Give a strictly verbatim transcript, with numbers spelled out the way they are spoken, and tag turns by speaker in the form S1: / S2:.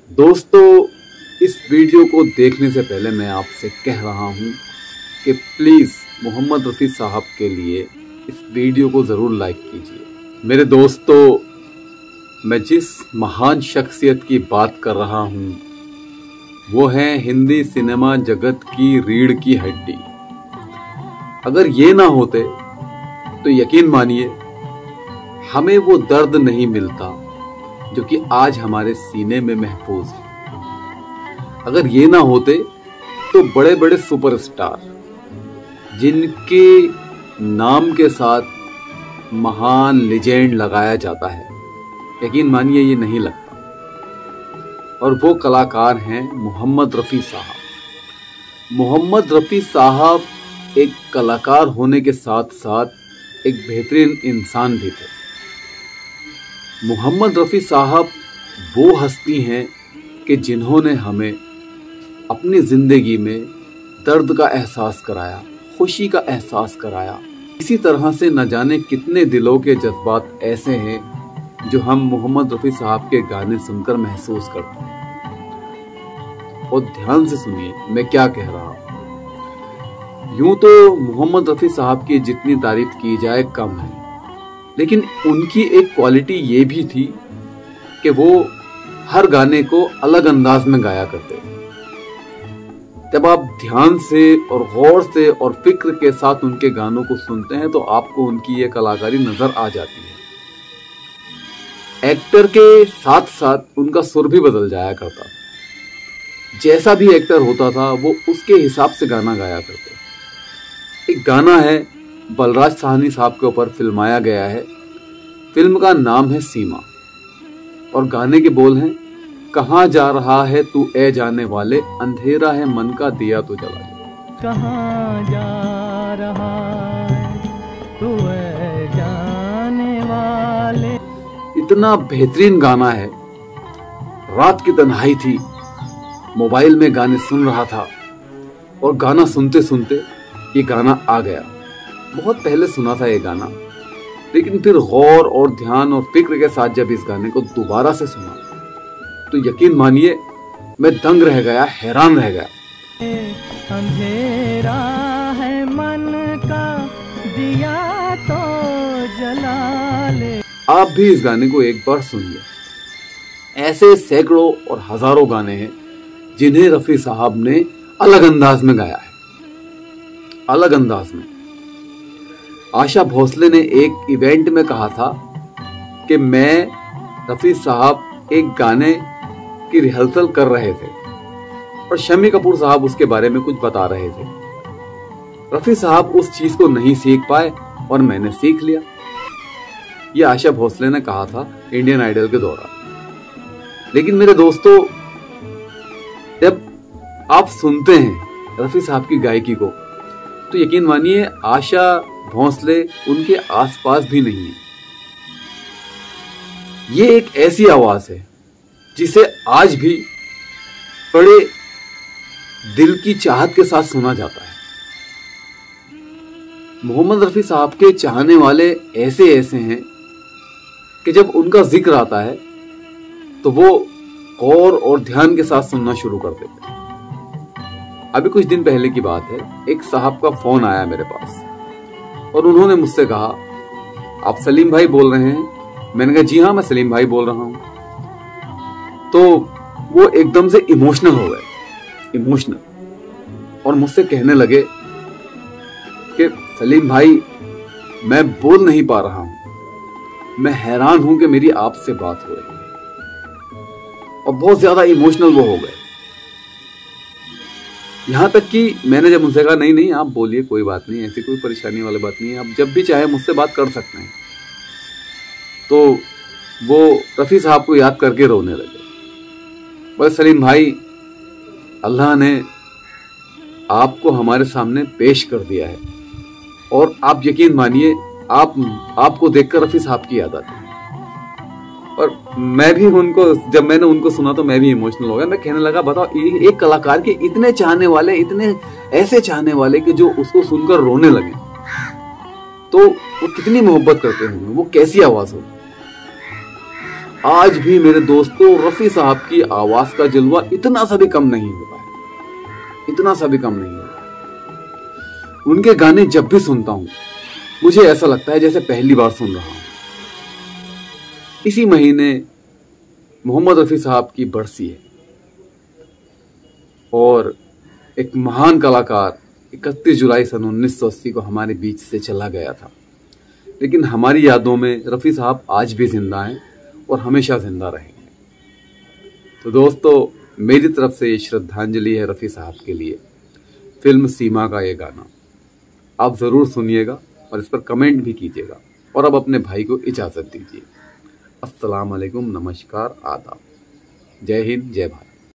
S1: दोस्तों, इस वीडियो को देखने से पहले मैं आपसे कह रहा हूं कि प्लीज़ मोहम्मद रफ़ी साहब के लिए इस वीडियो को ज़रूर लाइक कीजिए। मेरे दोस्तों, मैं जिस महान शख्सियत की बात कर रहा हूं वो है हिंदी सिनेमा जगत की रीढ़ की हड्डी। अगर ये ना होते तो यकीन मानिए हमें वो दर्द नहीं मिलता जो कि आज हमारे सीने में महफूज है। अगर ये ना होते तो बड़े बड़े सुपरस्टार जिनके नाम के साथ महान लेजेंड लगाया जाता है, यकीन मानिए ये नहीं लगता। और वो कलाकार हैं मोहम्मद रफ़ी साहब। मोहम्मद रफ़ी साहब एक कलाकार होने के साथ साथ एक बेहतरीन इंसान भी थे। मोहम्मद रफ़ी साहब वो हस्ती हैं कि जिन्होंने हमें अपनी ज़िंदगी में दर्द का एहसास कराया, खुशी का एहसास कराया। इसी तरह से न जाने कितने दिलों के जज्बात ऐसे हैं जो हम मोहम्मद रफ़ी साहब के गाने सुनकर महसूस करते हैं। और ध्यान से सुनिए मैं क्या कह रहा हूँ। यूं तो मोहम्मद रफ़ी साहब की जितनी तारीफ की जाए कम है, लेकिन उनकी एक क्वालिटी ये भी थी कि वो हर गाने को अलग अंदाज में गाया करते थे। जब आप ध्यान से और गौर से और फिक्र के साथ उनके गानों को सुनते हैं तो आपको उनकी ये कलाकारी नजर आ जाती है। एक्टर के साथ साथ उनका सुर भी बदल जाया करता था। जैसा भी एक्टर होता था वो उसके हिसाब से गाना गाया करते। एक गाना है बलराज साहनी साहब के ऊपर फिल्माया गया है। फिल्म का नाम है सीमा और गाने के बोल हैं, कहाँ जा रहा है तू ए जाने वाले, अंधेरा है मन का दिया तो जला दे।
S2: कहाँ जा रहा है तू ए जाने वाले।
S1: इतना बेहतरीन गाना है। रात की तन्हाई थी, मोबाइल में गाने सुन रहा था और गाना सुनते सुनते ये गाना आ गया। बहुत पहले सुना था ये गाना, लेकिन फिर गौर और ध्यान और फिक्र के साथ जब इस गाने को दोबारा से सुना तो यकीन मानिए मैं दंग रह गया, हैरान रह गया।
S2: अंधेरा है मन का दिया तो जला ले।
S1: आप भी इस गाने को एक बार सुनिए। ऐसे सैकड़ों और हजारों गाने हैं जिन्हें रफ़ी साहब ने अलग अंदाज में गाया है, अलग अंदाज में। आशा भोसले ने एक इवेंट में कहा था कि मैं रफ़ी साहब एक गाने की रिहर्सल कर रहे थे और शम्मी कपूर साहब उसके बारे में कुछ बता रहे थे। रफ़ी साहब उस चीज को नहीं सीख पाए और मैंने सीख लिया। यह आशा भोसले ने कहा था इंडियन आइडल के दौरान। लेकिन मेरे दोस्तों, जब आप सुनते हैं रफ़ी साहब की गायकी को तो यकीन मानिए आशा भोसले उनके आसपास भी नहीं है। ये एक ऐसी आवाज है जिसे आज भी बड़े दिल की चाहत के साथ सुना जाता है। मोहम्मद रफ़ी साहब के चाहने वाले ऐसे ऐसे हैं कि जब उनका जिक्र आता है तो वो गौर और ध्यान के साथ सुनना शुरू कर देते हैं। अभी कुछ दिन पहले की बात है, एक साहब का फोन आया मेरे पास और उन्होंने मुझसे कहा, आप सलीम भाई बोल रहे हैं? मैंने कहा जी हाँ, मैं सलीम भाई बोल रहा हूं। तो वो एकदम से इमोशनल हो गए, इमोशनल, और मुझसे कहने लगे कि सलीम भाई मैं बोल नहीं पा रहा हूं, मैं हैरान हूं कि मेरी आपसे बात हो रही है। और बहुत ज्यादा इमोशनल वो हो गए। यहां तक कि मैंने जब उनसे कहा नहीं नहीं आप बोलिए, कोई बात नहीं, ऐसी कोई परेशानी वाली बात नहीं है, आप जब भी चाहे मुझसे बात कर सकते हैं, तो वो रफ़ी साहब को याद करके रोने लगे। बोले सलीम भाई, अल्लाह ने आपको हमारे सामने पेश कर दिया है और आप यकीन मानिए आप आपको देखकर रफ़ी साहब की याद आती है। और मैं भी उनको, जब मैंने उनको सुना तो मैं भी इमोशनल हो गया। मैं कहने लगा बताओ, एक कलाकार के इतने चाहने वाले, इतने ऐसे चाहने वाले कि जो उसको सुनकर रोने लगे, तो वो कितनी मोहब्बत करते होंगे, वो कैसी आवाज हो। आज भी मेरे दोस्तों रफी साहब की आवाज का जलवा इतना सा भी कम नहीं हो पाया, इतना सा भी कम नहीं हो पाया। उनके गाने जब भी सुनता हूं मुझे ऐसा लगता है जैसे पहली बार सुन रहा हूं। इसी महीने मोहम्मद रफी साहब की बरसी है और एक महान कलाकार इकतीस जुलाई सन उन्नीस सौ अस्सी को हमारे बीच से चला गया था, लेकिन हमारी यादों में रफी साहब आज भी जिंदा हैं और हमेशा जिंदा रहेंगे। तो दोस्तों, मेरी तरफ से ये श्रद्धांजलि है रफी साहब के लिए। फिल्म सीमा का ये गाना आप जरूर सुनिएगा और इस पर कमेंट भी कीजिएगा। और अब अपने भाई को इजाजत दीजिए। अस्सलाम वालेकुम, नमस्कार, आदाब, जय हिंद, जय भारत।